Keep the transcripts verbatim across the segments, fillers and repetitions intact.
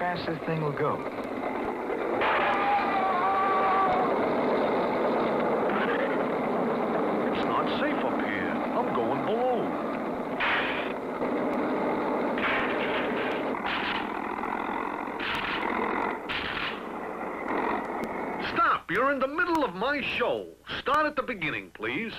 fast this thing will go. It's not safe up here. I'm going below. Stop! You're in the middle of my show. Start at the beginning, please.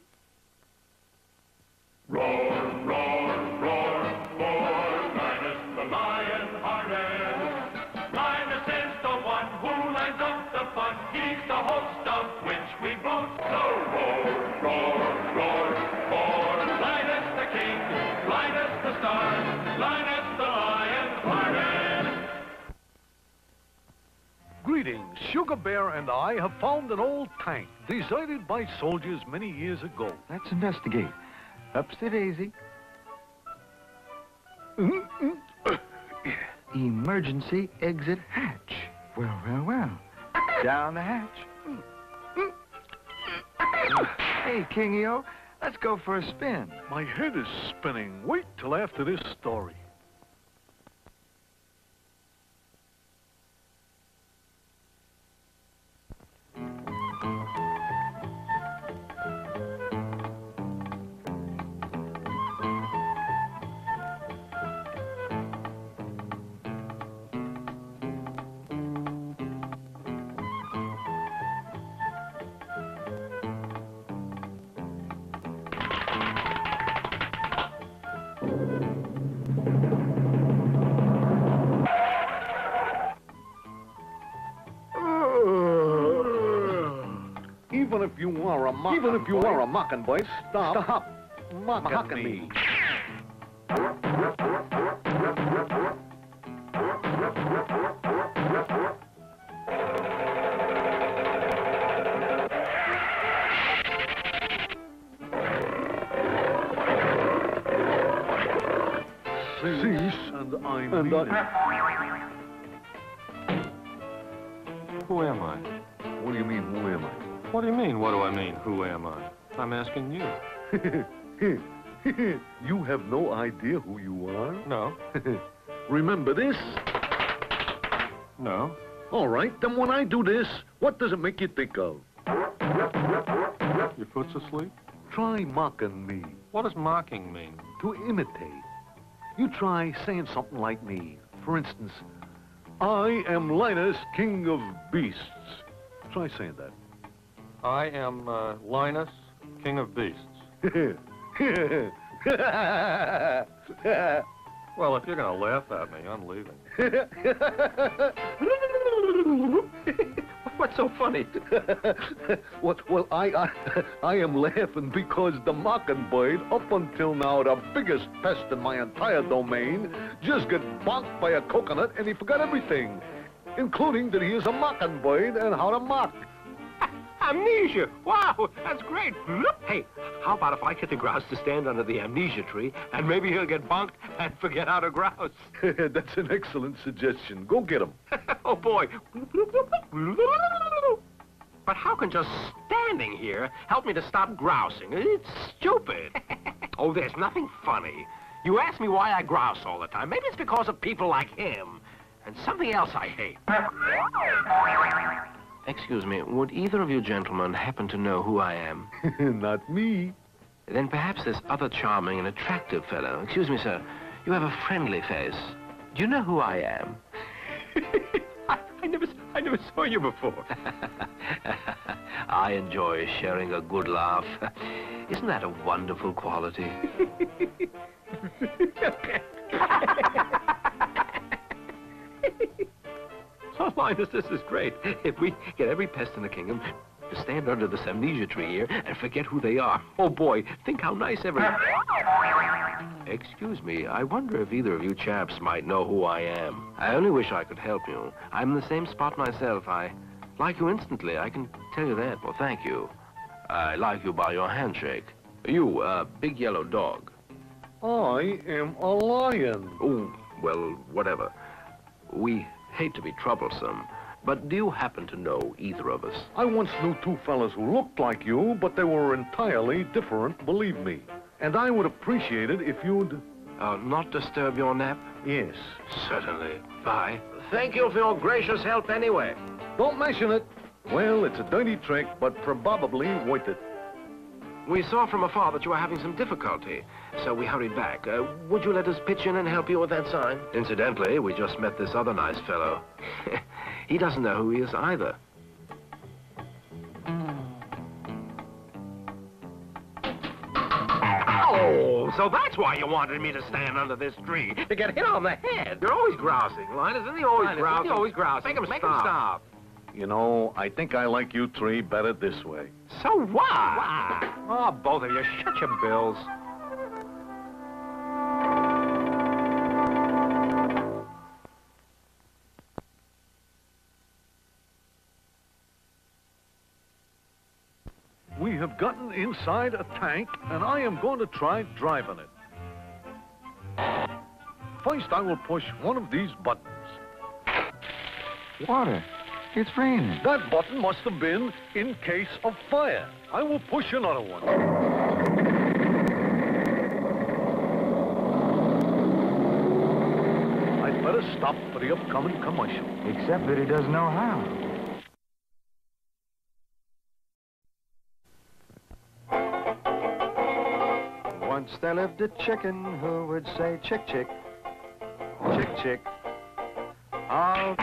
Roar, roar, roar, roar, Linus the lion-hearted. Linus is the one who lines up the fun. He's the host of which we boast. So roar, roar, roar, roar, Linus the king, Linus the star, Linus the lion-hearted. Greetings. Sugar Bear and I have found an old tank deserted by soldiers many years ago. Let's investigate. Ups to Daisy. Emergency exit hatch. Well, well, well. Down the hatch. Hey, King-io, let's go for a spin. My head is spinning. Wait till after this story. Even if you are a mock even if you are a mockingbird, stop, stop mocking, mocking me. me. Cease, and I and mean I... Who am I? What do you mean, who am I? What do you mean, what do I mean, who am I? I'm asking you. You have no idea who you are? No. Remember this? No. All right, then when I do this, what does it make you think of? Your foot's asleep? Try mocking me. What does mocking mean? To imitate. You try saying something like me. For instance, I am Linus, king of beasts. Try saying that. I am uh, Linus, king of beasts. Well, if you're going to laugh at me, I'm leaving. What's so funny? well, well I, I, I am laughing because the mockingbird, up until now the biggest pest in my entire domain, just got bonked by a coconut and he forgot everything, including that he is a mockingbird and how to mock. Amnesia! Wow, that's great. Hey, how about if I get the grouse to stand under the amnesia tree, and maybe he'll get bonked and forget how to grouse? That's an excellent suggestion. Go get him. Oh, boy. But how can just standing here help me to stop grousing? It's stupid. Oh, there's nothing funny. You ask me why I grouse all the time. Maybe it's because of people like him. And something else I hate. Excuse me, would either of you gentlemen happen to know who I am? Not me. Then perhaps this other charming and attractive fellow. Excuse me, sir. You have a friendly face. Do you know who I am? I, I never, I never saw you before. I enjoy sharing a good laugh. Isn't that a wonderful quality? Oh, Linus, this is great. If we get every pest in the kingdom to stand under this amnesia tree here and forget who they are. Oh, boy, think how nice every... Excuse me, I wonder if either of you chaps might know who I am. I only wish I could help you. I'm in the same spot myself. I like you instantly, I can tell you that. Well, thank you. I like you by your handshake. You, uh, big yellow dog. I am a lion. Oh, well, whatever. We hate to be troublesome, but do you happen to know either of us? I once knew two fellas who looked like you, but they were entirely different, believe me. And I would appreciate it if you'd... Uh, not disturb your nap? Yes. Certainly. Bye. thank you for your gracious help anyway. Don't mention it. Well, it's a dirty trick, but probably worth it. We saw from afar that you were having some difficulty, so we hurried back. Uh, would you let us pitch in and help you with that sign? Incidentally, we just met this other nice fellow. He doesn't know who he is either. Oh, so that's why you wanted me to stand under this tree, to get hit on the head. You're always grousing, Linus. Isn't he always Linus, grousing? isn't he always grousing? Make him Make him stop. stop. You know, I think I like you three better this way. So what? Why? Oh, both of you, shut your bills. We have gotten inside a tank, and I am going to try driving it. First, I will push one of these buttons. Water. It's raining. That button must have been in case of fire. I will push another one. I'd better stop for the upcoming commercial. Except that he doesn't know how. Once there lived a chicken who would say chick, chick, chick, chick. I'll...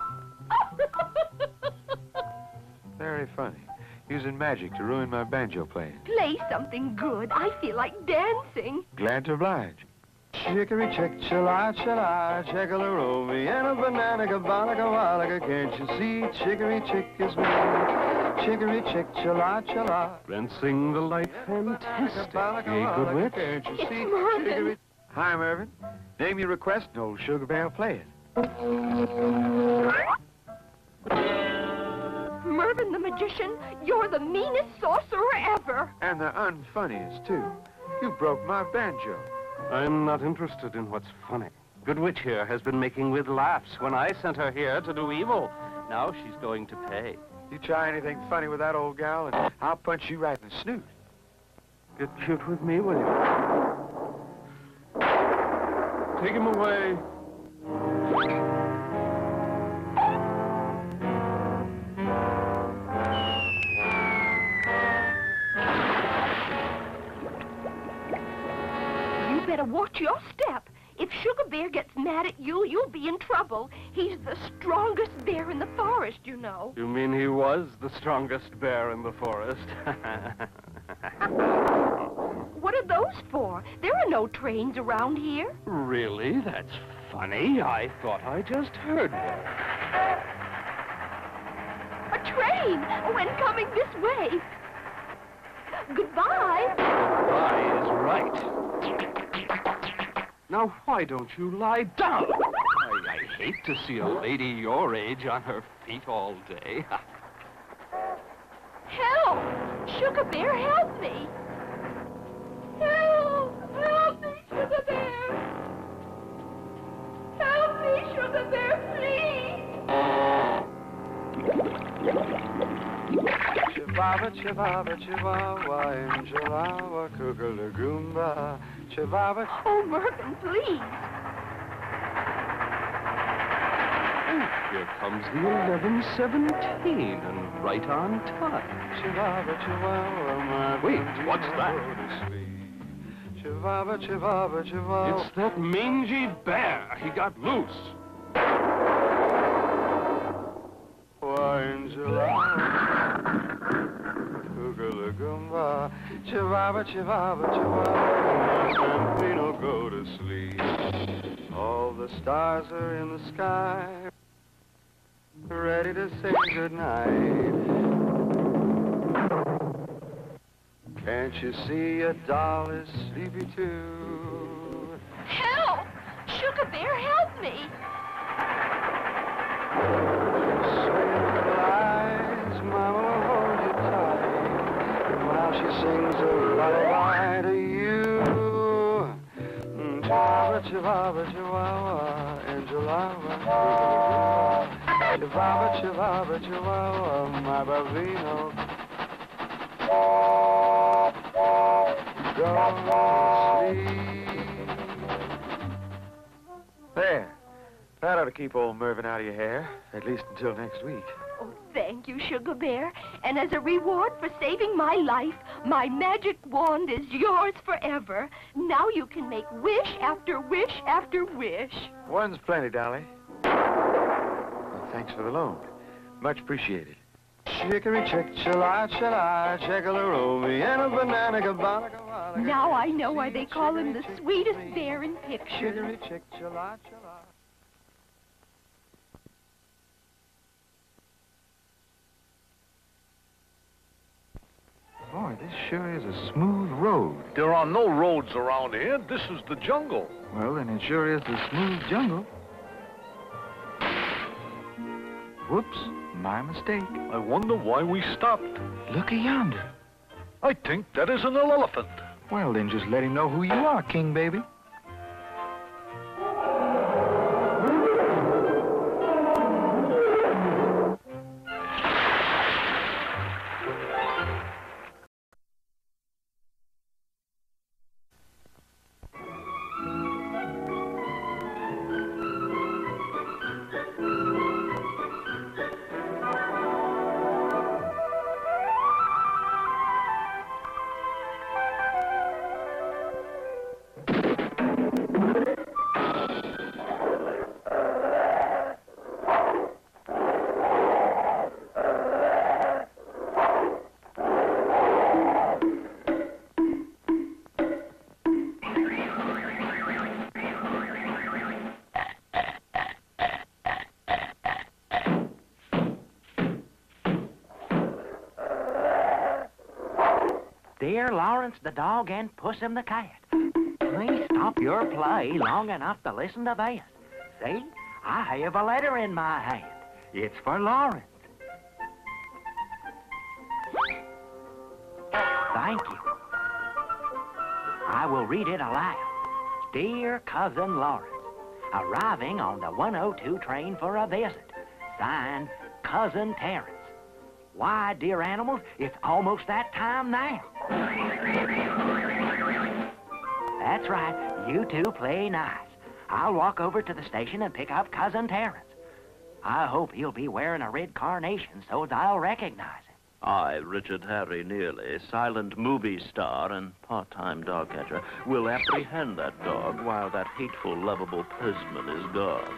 Very funny. Using magic to ruin my banjo playing. Play something good. I feel like dancing. Glad to oblige. Chicory chick, chilla, chilla, chickala me and a banana, gabalaka, walaga, can't you see? Chicory chick is me. Chicory chick, chilla, chilla. Rinsing the light, fantastic. Hey, good wit. Can't you It's see? Mervyn. Chicory... Hi, Mervyn. Name your request and old Sugar Bear will play it. Mervyn the magician, you're the meanest sorcerer ever. And the unfunniest, too. You broke my banjo. I'm not interested in what's funny. Good Witch here has been making with laughs when I sent her here to do evil. Now she's going to pay. You try anything funny with that old gal, and I'll punch you right in the snoot. Get cute with me, will you? Take him away. You better watch your step. If Sugar Bear gets mad at you, you'll be in trouble. He's the strongest bear in the forest, you know. You mean he was the strongest bear in the forest? What are those for? There are no trains around here. Really? That's funny. I thought I just heard one. A train! Oh, and coming this way. Goodbye. Goodbye is right. Now, why don't you lie down? I, I hate to see a lady your age on her feet all day. Help! Sugar Bear, help me! Help! Help me, Sugar Bear! Help me, Sugar Bear, please! Chihuahua, Chihuahua, Chihuahua, in Chihuahua, Kookalagumba, Chihuahua. Oh, Mervyn, please! Here comes the eleven seventeen, and right on time. Chihuahua, Chihuahua, my Wait, baby, what's that? go to sleep. Chihuahua, Chihuahua, Chihuahua. It's that mangy bear. He got loose. Why, in Chihuahua, Kookalagumba, Chihuahua, Chihuahua, Chihuahua, my bambino, go to sleep. All the stars are in the sky, ready to say goodnight. Can't you see a doll is sleepy too? Help! Sugar Bear, help me! Swinging the lights, Mama will hold you tight while she sings a lullaby to you. Mm, Chihuahua, Chihuahua, Chihuahua, and Chihuahua, Chihuahua, Chihuahua, Chihuahua, my bambino. Go to sleep. There. That ought to keep old Mervyn out of your hair, at least until next week. Oh, thank you, Sugar Bear. And as a reward for saving my life, my magic wand is yours forever. Now you can make wish after wish after wish. One's plenty, Dolly. Well, thanks for the loan. Much appreciated. Chicory chick, chilla, chilla, chickle-a-roll me and a banana cabana. Now I know why they call him the sweetest bear in pictures. Chicory chick, chilla, chilla. Boy, this sure is a smooth road. There are no roads around here. This is the jungle. Well, then it sure is a smooth jungle. Whoops, my mistake. I wonder why we stopped. Look yonder. I think that is an elephant. Well, then just let him know who you are, King Baby. Dear Lawrence the dog and Pussum the cat, please stop your play long enough to listen to this. See, I have a letter in my hand. It's for Lawrence. Thank you. I will read it aloud. Dear Cousin Lawrence, arriving on the one oh two train for a visit. Signed, Cousin Terrence. Why, dear animals, it's almost that time now. That's right. You two play nice. I'll walk over to the station and pick up Cousin Terrence. I hope he'll be wearing a red carnation so I'll recognize him. I, Richard Harry Nearly, silent movie star and part-time dog catcher, will apprehend that dog while that hateful, lovable postman is gone.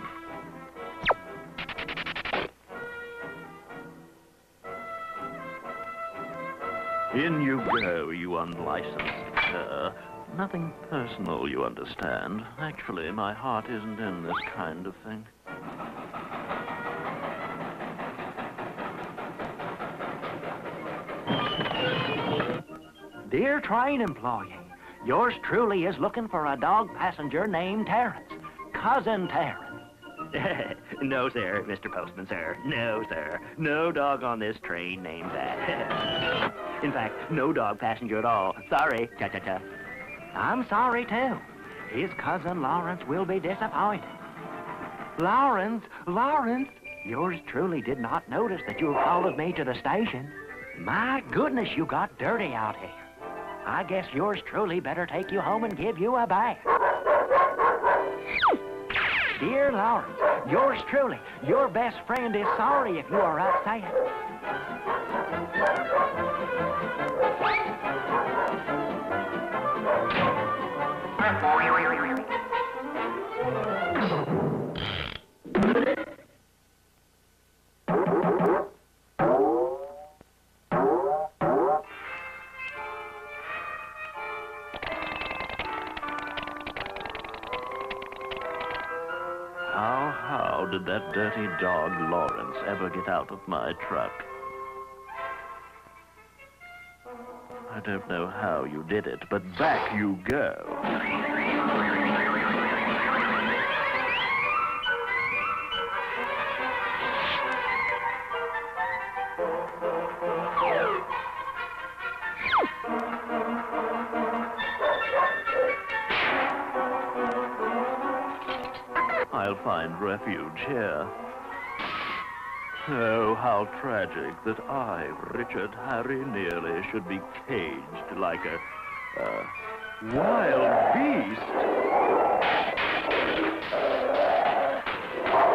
In you go, you unlicensed cur. Nothing personal, you understand. Actually, my heart isn't in this kind of thing. Dear train employee, yours truly is looking for a dog passenger named Terrence. Cousin Terrence. No, sir, Mister Postman, sir. No, sir. No dog on this train named that. In fact, no dog passenger at all. Sorry. Cha-cha-cha. I'm sorry, too. His cousin Lawrence will be disappointed. Lawrence, Lawrence, yours truly did not notice that you followed me to the station. My goodness, you got dirty out here. I guess yours truly better take you home and give you a bath. Dear Lawrence, yours truly, your best friend is sorry if you are upset. How, how did that dirty dog Lawrence ever get out of my truck? I don't know how you did it, but back you go. I'll find refuge here. Oh, how tragic that I, Richard Harry Nearly, should be caged like a, uh, wild beast.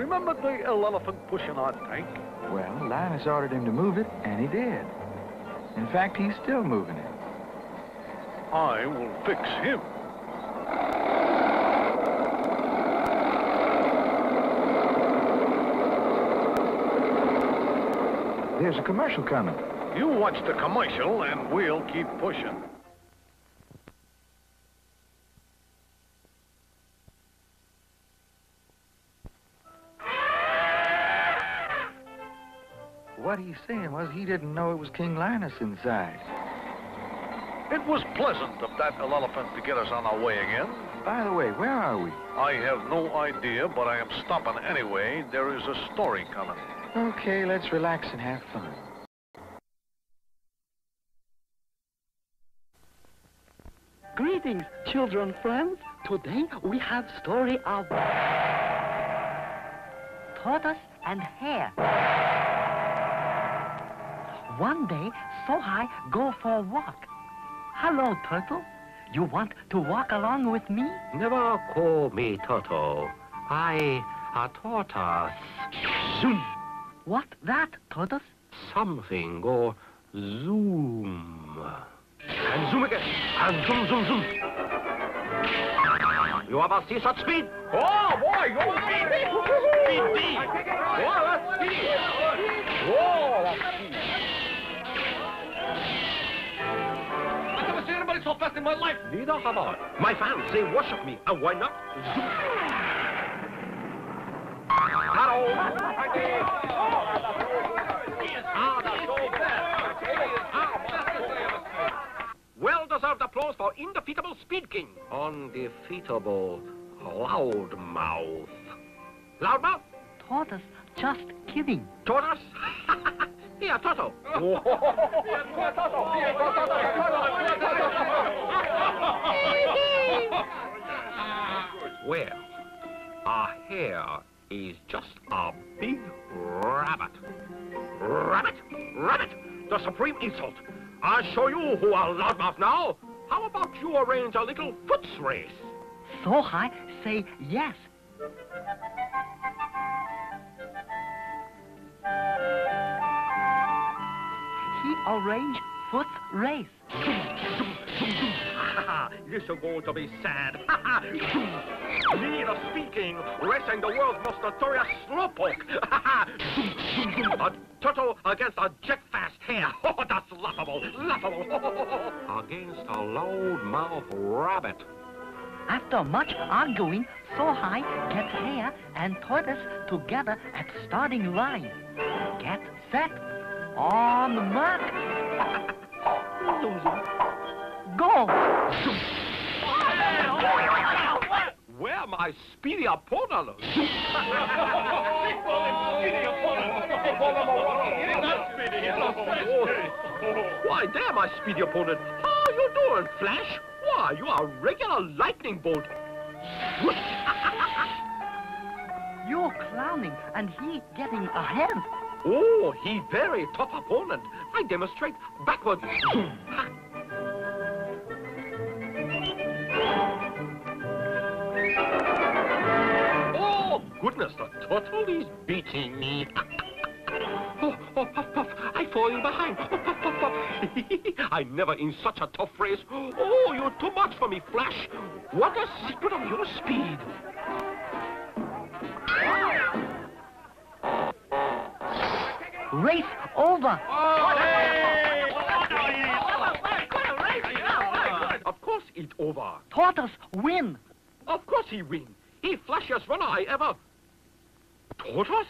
Remember the elephant pushing our tank? Well, Linus ordered him to move it, and he did. In fact, he's still moving it. I will fix him. There's a commercial coming. You watch the commercial, and we'll keep pushing. What he's saying was he didn't know it was King Linus inside. It was pleasant of that elephant to get us on our way again. By the way, where are we? I have no idea, but I am stopping anyway. There is a story coming. Okay, let's relax and have fun. Greetings, children friends. Today we have story of tortoise and hare. One day, Sohai go for a walk. Hello, Turtle. You want to walk along with me? Never call me Toto. I a tortoise. Zoom. What that, Tortoise? Something go zoom. And zoom again. And zoom, zoom, zoom. You ever see such speed? Oh, boy, go speed. Speed D. Oh, that's speed. Oh, that's speed. I've never seen anybody so fast in my life. Neither have I. My fans, they worship me. And why not? Zoom. Hello. Ah, that's so bad. Well-deserved applause for indefeatable Speed King. Undefeatable Loudmouth. Loudmouth? Tortoise, just kidding. Tortoise? Here, Toto. Well, a hare is just a big rabbit. Rabbit? Rabbit! The supreme insult. I'll show you who are loudmouth now. How about you arrange a little foots race? Sohai say yes. He arranged foot race. This is going to be sad. Me, the Speed King, racing the world's most notorious slowpoke. A turtle against a jet-fast hare. Oh, that's laughable, laughable. Against a loud-mouthed rabbit. After much arguing, Sohai gets hare and tortoise together at starting line. Get set. On the mark. Go. Where my speedy opponent? Why, there, my speedy opponent. How you doing, Flash? Why, you are a regular lightning bolt. You're clowning, and he getting ahead. Oh, he very tough opponent. I demonstrate backwards. Oh, goodness, the turtle is beating me. Oh, oh, puff, puff, I falling behind. Oh, puff, puff, puff. I never in such a tough race. Oh, you're too much for me, Flash. What a secret of your speed. Race over. Of course it's over. Tortoise win. Of course he win. He flashiest runner I ever... Tortoise?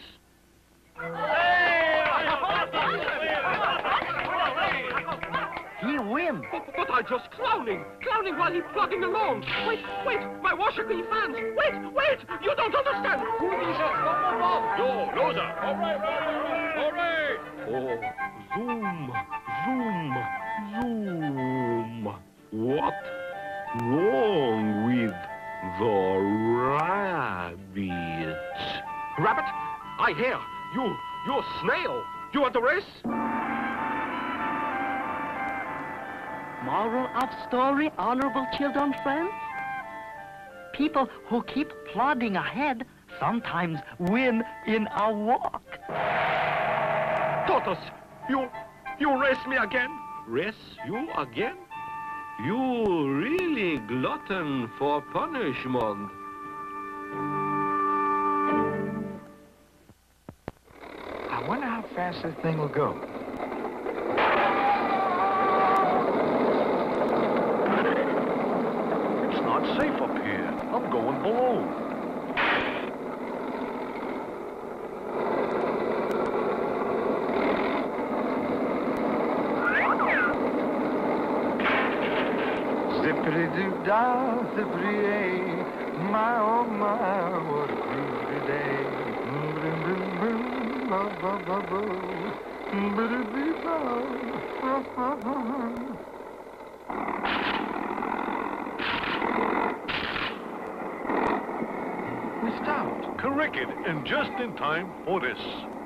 He win. But, but I just clowning. Clowning while he plodding along. Wait, wait, my Washington fans. Wait, wait, you don't understand. Yo, loser. All right, all right, all right. Oh, zoom, zoom, zoom. What wrong with the rabbit? Rabbit? I hear. You, you snail. You want to race? Moral of story, honorable children friends? People who keep plodding ahead sometimes win in a walk. Tortoise, you, you race me again? Race you again? You really glutton for punishment. I wonder how fast this thing will go. It's not safe up here. I'm going below. Zippity-doo-dah, zippity-ay, my, oh my, what a groovy day. Boom-boom-boom-boom, ba-ba-ba-boo, ba-da-dee-ba, ba-ba-ba. We stopped. Cricket, and just in time for this.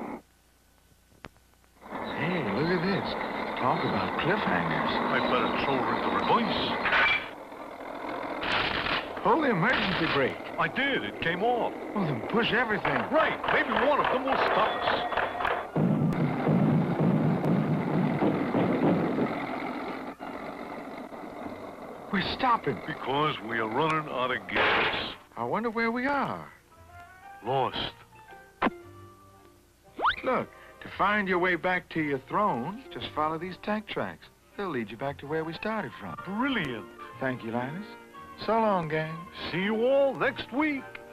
Hey, look at this. Talk about cliffhangers. I better throw her into reverse. Pull the emergency brake. I did. It came off. Well, then push everything. Right. Maybe one of them will stop us. We're stopping. Because we are running out of gas. I wonder where we are. Lost. Look, to find your way back to your throne, just follow these tank tracks. They'll lead you back to where we started from. Brilliant. Thank you, Linus. So long, gang. See you all next week.